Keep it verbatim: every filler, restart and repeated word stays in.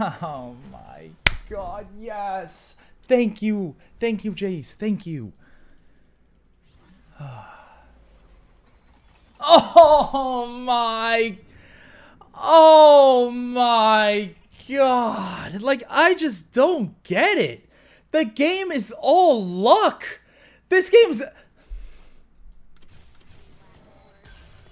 Oh my god, yes. Thank you. Thank you, Jace. Thank you. Oh my. Oh my god. Like, I just don't get it. The game is all luck. This game's